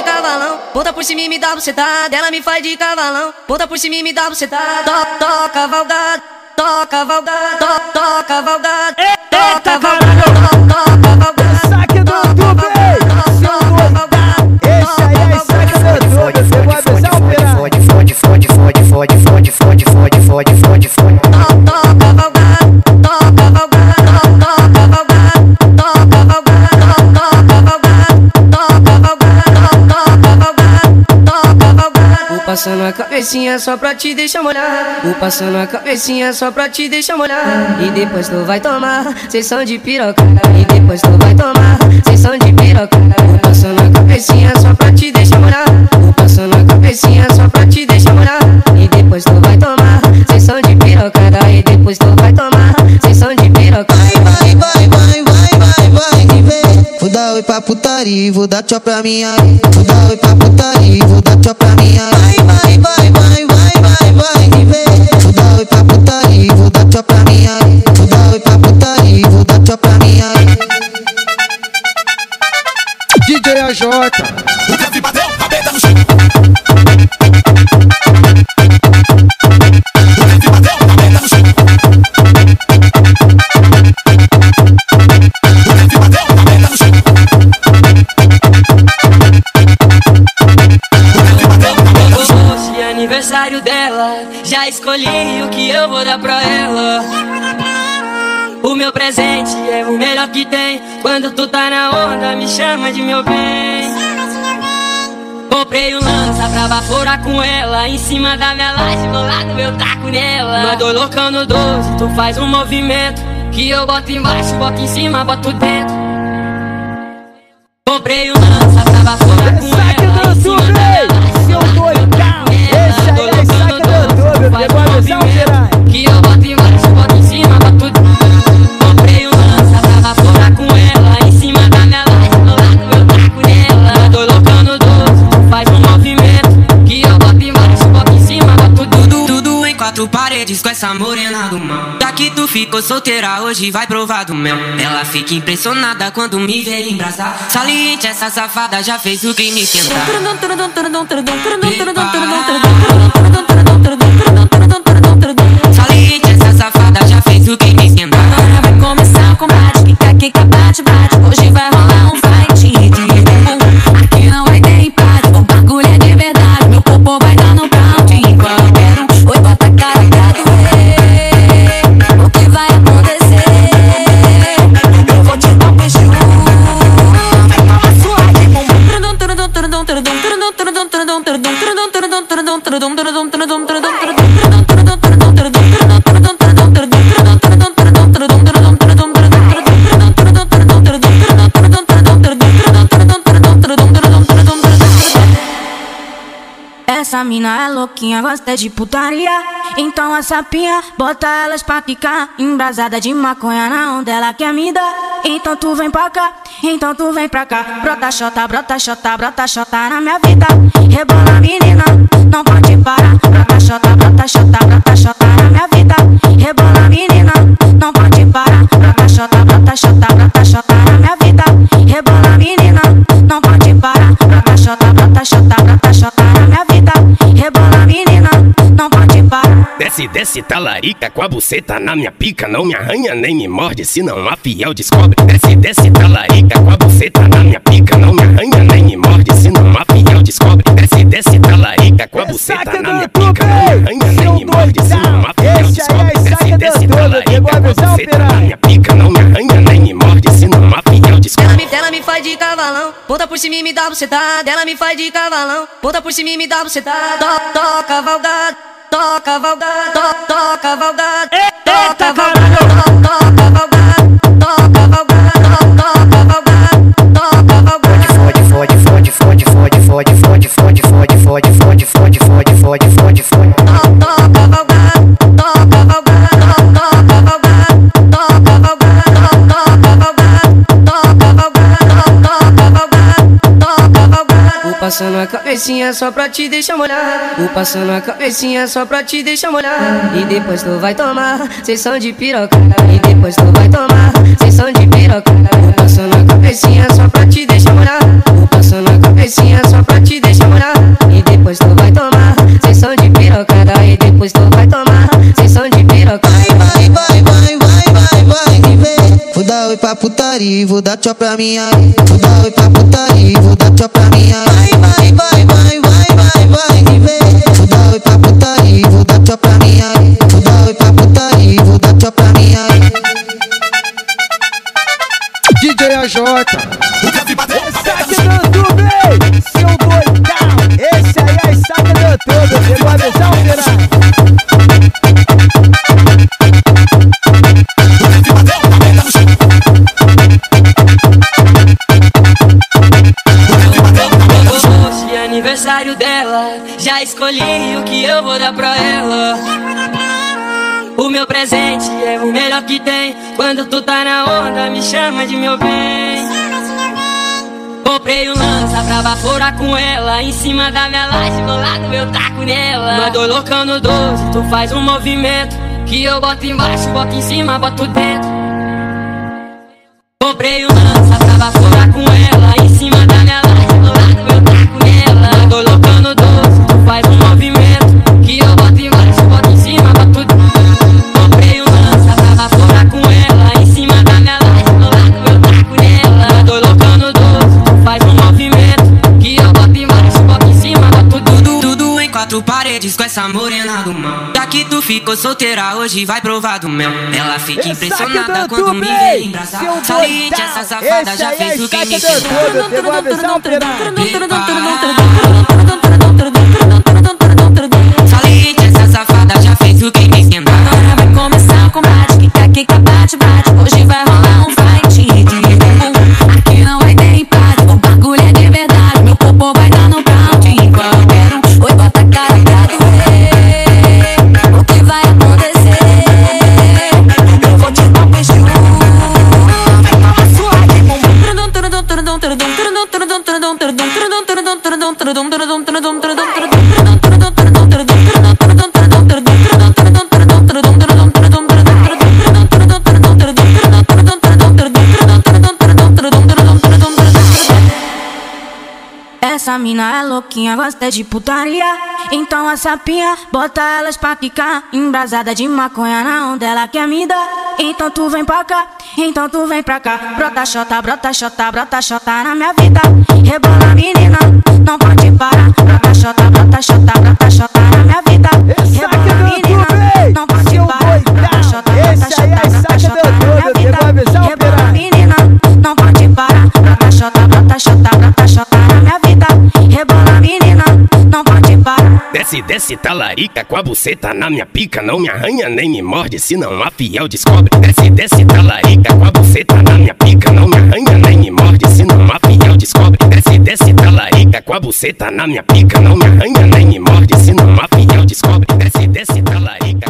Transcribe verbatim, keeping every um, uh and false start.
de cavalão, ponta por cima e me dá bucetada. Ela me faz de cavalão, ponta por cima e me dá bucetada. To, toca cavalgada, toca cavalgada, to, toca cavalgada, toca cavalgada, toca cavalgada. Saque do YouTube, esse aí é saque do YouTube. Você vai avisar o pirata. Fode, fode, fode, fode, fode, fode, fode, fode, fode, fode, fode. Toca cavalgada, toca cavalgada, toca cavalgada, toca cavalgada, toca cavalgada, toca cavalgada, toca cavalgada. Vou passando a cabecinha só pra te deixar molhar. Vou passando a cabecinha só pra te deixar molhar. E depois tu vai tomar sessão de piroca. E depois tu vai tomar sessão de piroca. Vou passando a cabecinha só pra te deixar molhar. Vou passando a cabecinha só pra te deixar molhar. E depois tu vai tomar sessão de piroca. E depois tu vai tomar sessão de piroca. Vai, vai, vai, vai, vai, vai, vai, vem. Vou dar oi pra putaria, vou dar tchau pra minha. Vou dar oi pra putaria, vou dar tchau pra minha. Vai, vai, vai, vai, vai, vai, vai, vem. Vou dar oi pra putaria, vou dar tchau pra minha. Vou dar oi pra putaria, vou dar tchau pra minha. D J A J. O Jeff bateu, cabeça no chão. O Jeff bateu, cabeça no chão. O Jeff bateu, cabeça no chão. O Jeff bateu, cabeça no chão. Hoje é aniversário dela, já escolhi o que eu vou dar pra ela. O meu presente é o melhor que tem. Quando tu tá na onda, me chama de meu bem. Comprei um lança pra baforar com ela. Em cima da minha laje, do lado eu taco nela. Nós dois loucão no doze, tu faz um movimento que eu boto embaixo, boto em cima, boto dentro. Comprei um lança pra baforar com Saque ela. do Em cima YouTube, da minha laje, seu doidão. Esse aí é saque do YouTube. faz Pegou um a visão, pirata. movimento que eu boto embaixo, boto em cima, boto dentro. Comprei um lança pra baforar com ela. Em cima da minha laje, do lado eu taco nela. Tô loucando doze, tu faz um movimento que eu boto embaixo, boto em cima, boto tudo. Tudo em quatro paredes com essa morena do mal. Já que tu ficou solteira, hoje vai provar do mel. Ela fica impressionada quando me vê embrasar. Saliente, essa safada já fez o crime esquentar. Saliente, essa safada já fez o crime esquentar. Agora vai começar o combate, quica, quica, bate, bate. Hoje vai rolar um fight de bumbum. Aqui não vai ter empate, o bagulho é de verdade. Meu corpo vai dar no count enquanto eu quero um. Oi, bota a cara pra doer. O que vai acontecer? Eu vou te dar um beijo. Vai tomar sua de bumbum. Essa mina é louquinha, gosta de putaria. Então a sapinha, bota elas pra picar. Embrasada de maconha na onda, ela quer me dar. Então tu vem pra cá, então tu vem pra cá. Brota xota, brota xota, brota xota na minha vida. Rebola menina, não pode parar. Brota xota, brota xota, brota xota na minha vida. Rebola menina, não pode parar. Brota xota, brota xota, brota xota na minha vida. Rebola menina, não pode parar. Brota xota, brota xota, brota xota na minha vida. Rebola menina, não pode parar. Desce, desce, talarica com a buceta na minha pica. Não me arranha nem me morde, senão a fiel descobre. Desce, desce, talarica com a buceta na minha pica. Não me arranha nem me morde, senão a fiel descobre. Desce, desce, talarica com a buceta na minha pica. Não me arranha nem me morde, senão a fiel descobre. Desce, desce, talarica com a buceta na minha pica. Não me arranha nem me morde, senão a fiel descobre. Ela me, ela me faz de cavalão, ponta por cima e me dá bucetada. Ela me faz de cavalão, ponta por cima e me dá bucetada. To, toca cavalgada, toca cavalgada, to, toca cavalgada, toca cavalgada, toca cavalgada, toca cavalgada, toca cavalgada, toca cavalgada. Fode, fode, fode, fode, fode, fode, fode, fode, fode, fode, fode, fode, fode, fode, fode, fode. Toca cavalgada, toca cavalgada, toca cavalgada, toca cavalgada, toca cavalgada, toca cavalgada, toca cavalgada, toca cavalgada. Vou passando a cabecinha só pra te deixar molhar. Vou passando a cabecinha só pra te deixar molhar. E depois tu vai tomar sessão de piroca. E depois tu vai tomar sessão de piroca. Vou passando a cabecinha só pra te deixar molhar. Vou passando a cabecinha só pra pra putaria, vou dar tchau pra minha ex. Vou dar oi pra putaria, vou dar tchau pra minha ex. Vai, vai, vai, vai, vai, vai, vai, de vez. Vou dar oi pra putaria, vou dar tchau pra minha ex. Vou dar oi pra putaria, vou dar tchau pra minha ex. D J A J. Esse Saque do YouTube, seu doidão. Esse aí é saque do YouTube. Pegou a visão, pirata? Hoje é aniversário dela, já escolhi o que eu vou dar pra ela. O meu presente é o melhor que tem. Quando tu tá na onda, me chama de meu bem. Comprei um lança pra vaporar com ela. Em cima da minha laje, vou lá no meu taco nela. Mandou loucão no doze, tu faz um movimento que eu boto embaixo, boto em cima, boto dentro. Comprei um lança pra vaporar com ela. Em cima da minha laje, vou lá no meu taco nela. Mandou loucão no doze, tu faz um movimento que eu boto embaixo, boto em cima, boto dentro. Comprei um lança pra vaporar com ela. Em cima da minha laje, vou lá no meu taco nela. Mandou loucão no doze, tu faz um movimento que eu boto embaixo, boto em cima, boto tudo. Tudo em quatro paredes com essa morena do mal. Já que tu ficou solteira, hoje vai provar do mel. Ela fica impressionada quando me vê embraçar. Saliente, essa safada já fez o que me fez. Pegou a visão, pirata? Saliente, essa safada já fez o que me esquentar. Agora vai começar o combate, quica, quica, bate, bate. Hoje vai rolar um fight de bumbum. Aqui não vai ter empate, o bagulho é de verdade. Meu corpo vai dar no count. Qualquer um, oi, bota a cara pra doer. O que vai acontecer? Eu vou te dar um beijo. Suave, bumbum. Essa mina é louquinha, gosta de putaria. Então a sapinha, bota elas pra quicar. Embrasada de maconha na onda, ela quer me dar. Então tu vem pra cá, então tu vem pra cá. Brota xota, brota xota, brota xota na minha vida. Rebola menina, não pode parar. Brota xota, brota xota, brota xota na minha vida. Rebola menina, não pode parar. Brota xota, brota xota, brota xota na minha vida. Rebola menina, não pode parar. Brota xota, brota xota, brota xota na minha vida. Rebola menina, não pode parar. Desce, desce, talarica com a buceta na minha pica. Não me arranha nem me morde, senão a fiel descobre. Desce, desce, talarica com a buceta na minha pica. Não me arranha nem me morde, senão a fiel descobre. Desce, desce, talarica com a buceta na minha pica. Não me arranha nem me morde, senão a fiel descobre. Desce, desce, talarica.